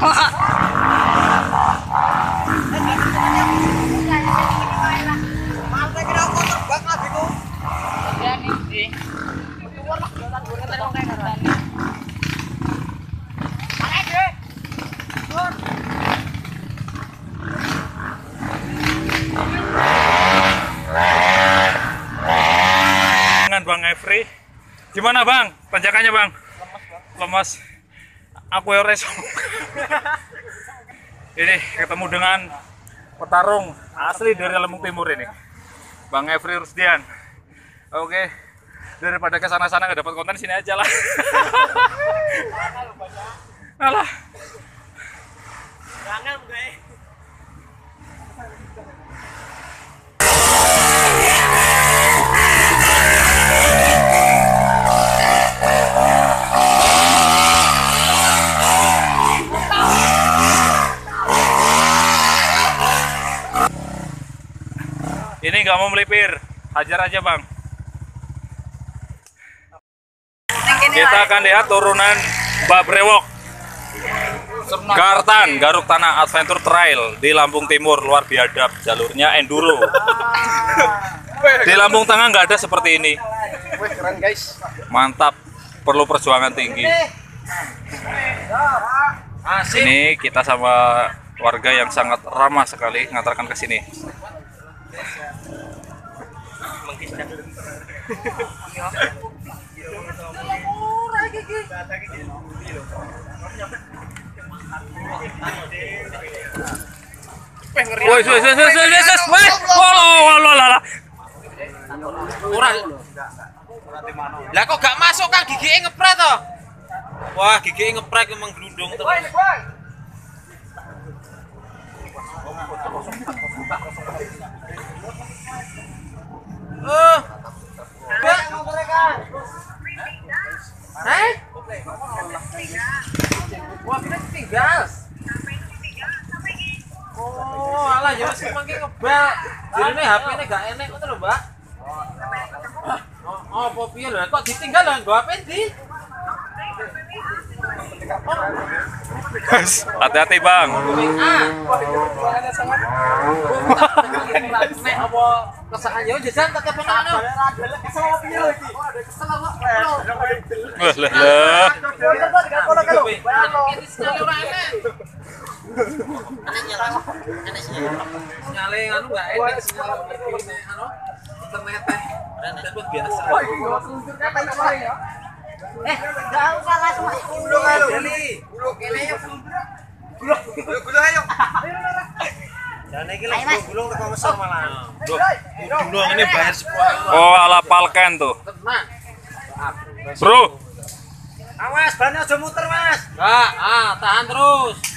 Bang Efri, gimana Bang? Tanjakannya Bang? Lemas. Aku reso. Ini ketemu dengan petarung asli dari Lampung Timur ini, Bang Efri Rusdian. Oke, daripada kesana-sana nggak dapat konten, sini aja lah. Alah. Jangan guys. Ini nggak mau melipir, hajar aja Bang. Kita akan lihat turunan Mbak Brewok Gartan, Garuk Tanah Adventure Trail di Lampung Timur, luar biadab, jalurnya enduro. Di Lampung Tengah nggak ada seperti ini. Keren guys. Mantap, perlu perjuangan tinggi. Ini kita sama warga yang sangat ramah sekali ngantarkan ke sini. Lah kok gak masuk Kang, gigi ngepret toh? Wah, gigi ngepret emang gelundung terus. Wah, kita tinggal. Oh, alah ya wis mangke ngebal. Jirine HP-ne gak enek ngono lho, Mbak. Oh, apa piye lho? Kok ditinggal lho nggo HP ndi? Hati-hati Bang. Nek apa kesakan yo jajan tak kepengen ono. Kesel apa piye lho iki? Kesel apa? Lah. Sinyale anu enggak enak sinyal anu internet dapat biasa. Enggak usah langsung Gulung ayo. Gulung kene yo. Gulung ayo. Jane iki lek gulung teko mesor malah. Gulung ini bayar 10. Oh, ala Palken tuh. Tenang. Bro. Awas, bannya aja muter, Mas. Enggak, tahan terus.